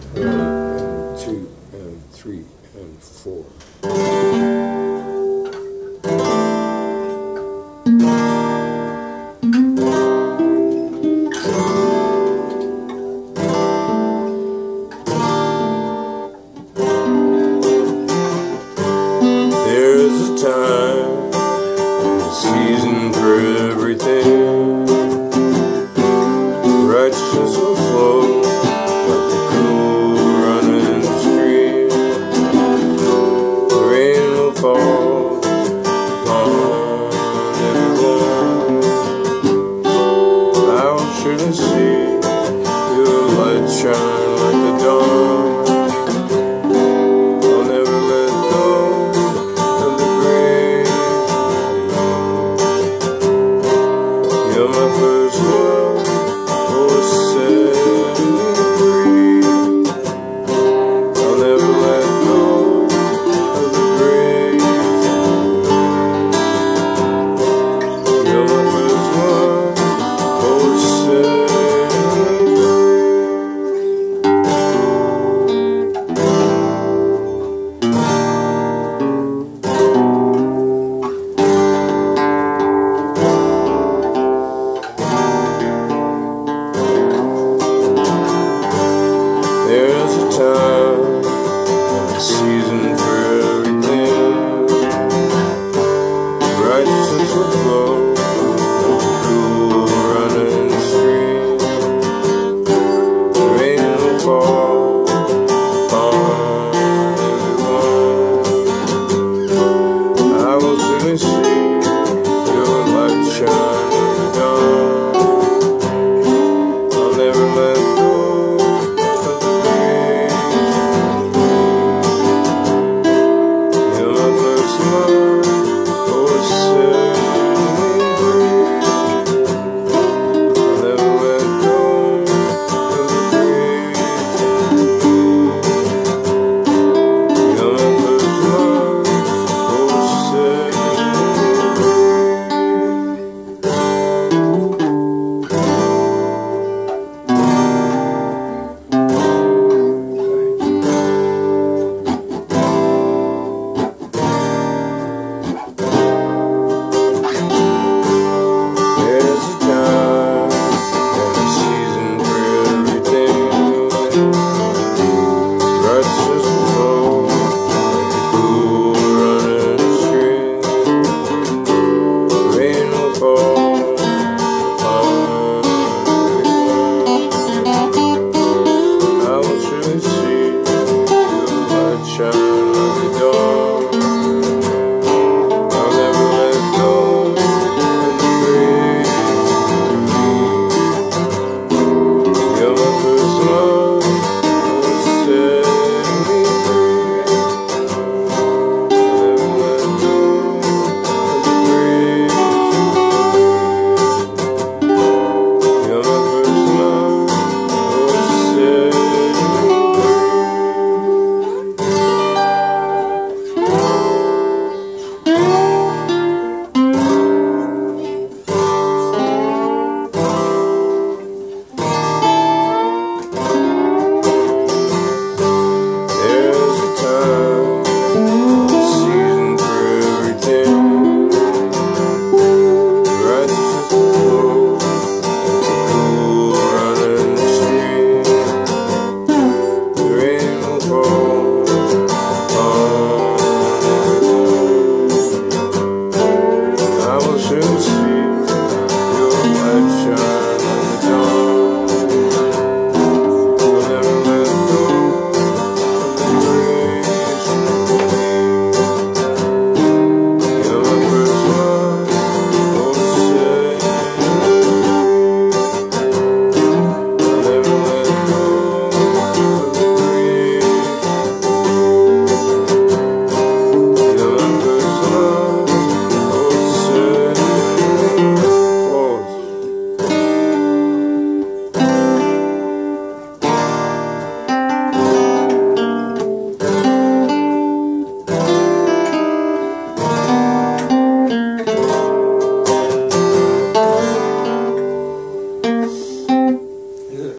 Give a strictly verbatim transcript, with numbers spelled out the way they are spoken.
One and two and three and four. There's a time and a season for everything. Righteousness will flow like a cool running stream. The rain will fall upon everyone. I will surely see your light shine like the dawn. I'll never let go of the grace of you. You're my first love. Oh, set me free. I'll never let go of the grace of you. You're my first love. Oh, set me There's a time and a season for everything. Righteousness will flow like a cool running stream. The rain will fall upon everyone. I will certainly see your light shine in the dawn. I'll never let go. There's a time and a season for everything.